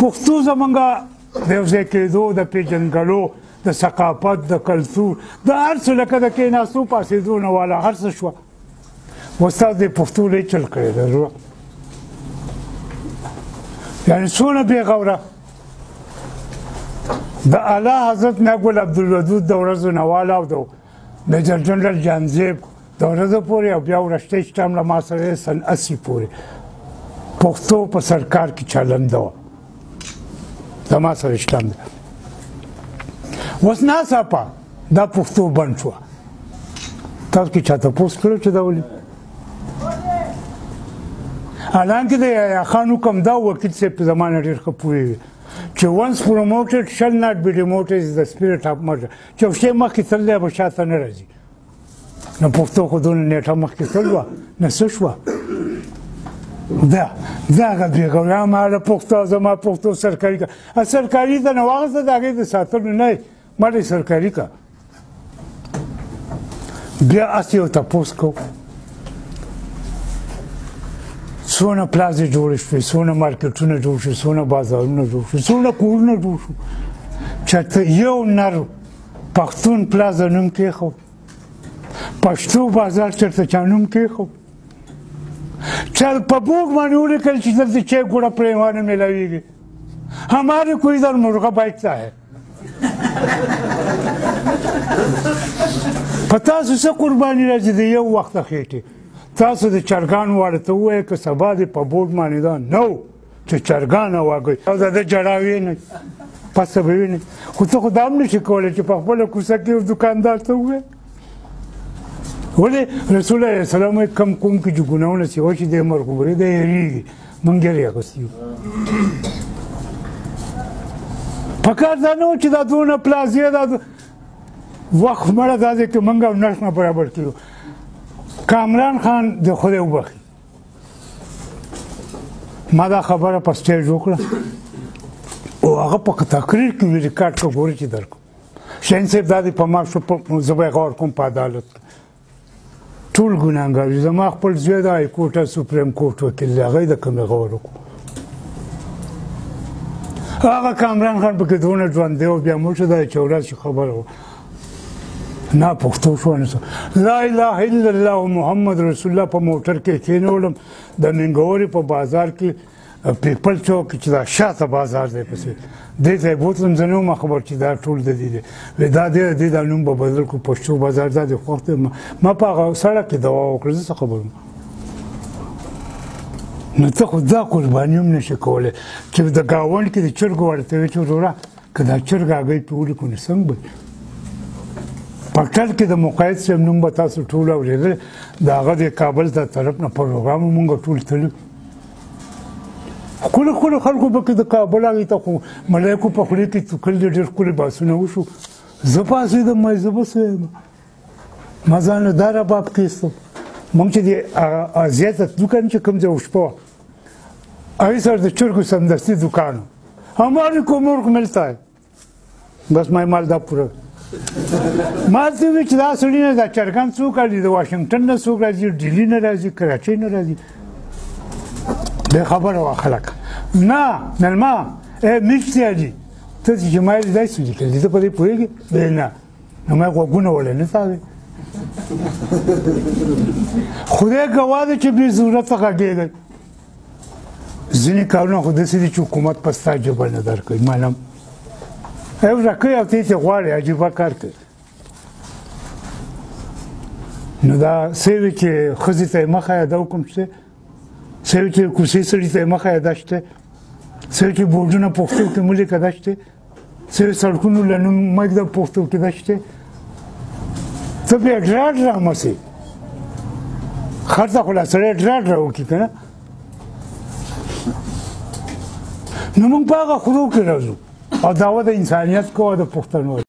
پښتو زمونږه د یو ځای کېدو د پېژندګلو د ثقافت د کلتور د هر څه لکه د کېناستو پاڅېدو نه والا هر څه شوه استاد د پښتو لوی چل کړی دی یعنې څونه بېغوره د اعلی حضرت نګل عبدالودود د ورځو نه والا او د میجر جنرال جانزیب د ورځو پورې او بیا وروستی شټم له ما سره سن 80 پورې پښتو په سرکار کې چلنده وه زما سره شټم دی اوس ناڅاپه دا پښتو بند شوه تاسو کې چا تپوس کړی چې دا ولې حالانکه د یحیی خان حکم دا وکیل صاحب په زمانه ډېر ښه پوهېږي چې once promoted shall not be demoted is the spirit of murder چې یو شی مخکې تللی به شاته نه راځي نو پښتو خو دونه نیټه مخکې تلوه نه څه شوه دا هغه بېغوري هماغه پښتو زما پښتو سرکاري که سرکاري ته نه واخېسته د هغې د ساتلو نه ما دې سرکاري که بیا هسې یو تپوس کوو څونه پلازې جوړې شوې څونه مارکېټونه جوړ شوي څونه بازارونه جوړ شوي څونه کورونه جوړ شو چېرته یو نر پښتون پلازه نوم کېښود پښتو بازار چېرته چا نوم کېښود چا په بورډ باندې ولیکل چې دلته چای ګوړه پرېمانه میلاویږي हमारे कोई इधर मुर्गा बैठता है په تاسو څه قرباني راځي د یو وخت خېټې تاسو د چرګانو واړه ته ووایه که سبا دې په بورډ باندې دا نه و چې چرګان واګئ او د ده جړا وینئ پسه به وینئ خو ته خو دا هم نشي کولی چې په خپله کوڅه کې یو دوکاندار ته ووایې ولې رسول الله سلام کم کوم کې چې ګناهونه چې وشي دی مرغوبرې دی هېرېږي موږ ګیرې اخیستي یو پکار دا نه و چې دا دونه پلازې دا وخت مړه دا دی که موږ او نرخ نه برابر کړو کامران خان د خدای وبخي ما دا خبره په سټیج وکړه او هغه په تقریر کې مې ریکارډ کړه ګورې چې درکړم شاهین صاحب دا دی په ما شو زه به یې غور کوم په عدالت کې ټول ګناهګار دي زما خپل زوی د های کورټ سپریم کورټ وکیل دی هغه یې د کومې غور وکړو هغه کامران خان پکې دونه ژوندی و بیا موږ دا چې ورځ خبره وه نه پښتو شو نه لا اله الا الله محمد رسول الله په موټر کې کېنولم د منګورې په بازار کې پیپل چوک چې دا شاته بازار دی پسې دې ته یې بوتلم زه نه وم خبر چې دا ټول د دې دی وایي دا دې دا نوم به بدل کړو پښتو بازار دا د خوښ دی ما په هغه سړک کې دوا وکړه زه څه خبر وم نو ته خو دا قرباني هم نشي کولی چې د ګاونډ کې د چرګو ورته وایي چې وروره که دا چرګ هګۍ پې ولیکو نو څنګه به پټل کې د مقاید صاحب نوم به تاسو ټول اورېدل د هغه د کابل د طرف نه پروګرام موږ ټول تلو ښکلو ښکلو خلکو پکې د کابل هغې ته خو ملایکو په خولې کې توکل دي ډېر ښکلي بحثونه وشو زه پاڅېدم ما زه به څه یم ما ځان له دا رباب کېستم موږ چې د زیاته دوکان چې کوم ځای شپه وه هغې سره د چرګو سمدستي دوکان و हमारे को मुर्ग मिलता है बस ما مال دا پوره ما ته وی چې دا سړي نه دا چرګان څوک راځي د واشنګټن نه څوک راځي ډیلي نه راځي کراچۍ نه راځي بې خبره وه خلک نه مېلمه میشتې علي ته چې ما یې داسې ولیکل ته په دې پوهېږې نه نو ما یې غوږونه ولې نه تاوې خدای ګواه دی چې بې ضرورته غږېږئ ځینې کارونه خو داسې دي چې حکومت په ستا ژبه نه درکوي منم یو ژکۍ او تیتې غواړي عجیبه کار کوي نو دا څه وي چې ښځې ته یې مخه یې دا حکم شته څه وي چې کوڅې سړي ته یې مخه یې دا شته څه وي چې بورډونه پښتو کې مه لیکه دا شته څه وي سړکونو له نوم مه ږده پښتو کې دا شته ته بیا ډراډ رامسې خر ته خو لا سړی ډراډ راوکړي که نه نو موږ په هغه خرو کې راځو او دعوه د انسانیت کوو د پښتنو